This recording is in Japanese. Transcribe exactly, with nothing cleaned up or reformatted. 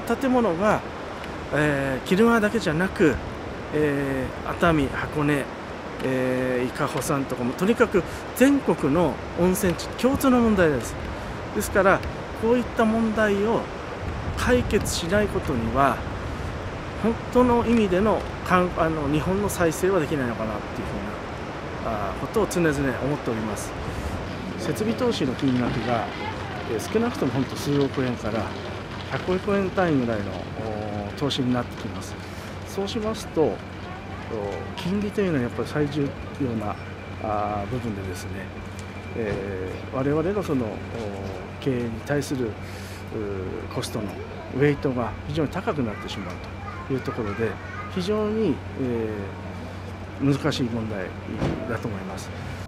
建物が、えー、鬼怒川だけじゃなく、えー、熱海、箱根、えー、伊香保山とかもとにかく全国の温泉地共通の問題です。ですからこういった問題を解決しないことには本当の意味でのかんあの日本の再生はできないのかなっていうふうなあことを常々思っております。設備投資の金額が、えー、少なくとも本当数億円からひゃくおくえん単位ぐらいの投資になってきます。そうしますと金利というのはやっぱり最重要なあ部分でですね、えー、我々のその経営に対するコストのウェイトが非常に高くなってしまうというところで非常に、えー、難しい問題だと思います。